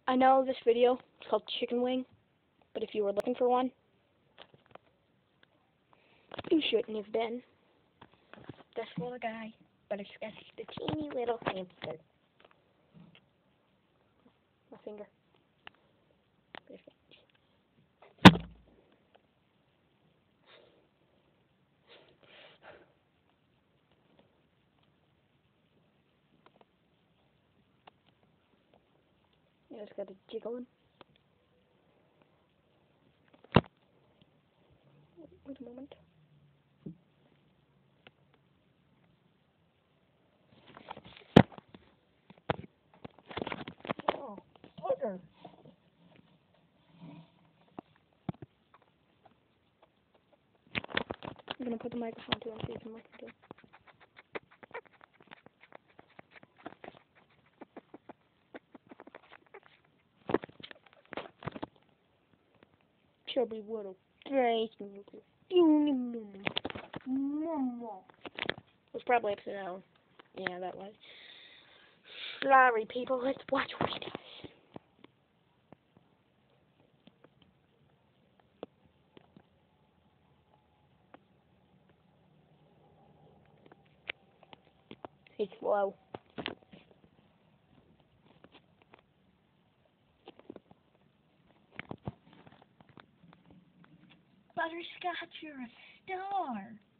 I know this video is called Chicken Wing, but if you were looking for one, you shouldn't have been. This little guy, Butterscotch, the teeny little hamster. My finger. Yeah, it's got a jiggling. Wait a moment. Oh, bugger. I'm gonna put the microphone to him so you can listen to him. Chubby little face. It's probably upside down. Yeah, that way. Sorry, people. Let's watch what he does. He's slow. Butterscotch, you're a star.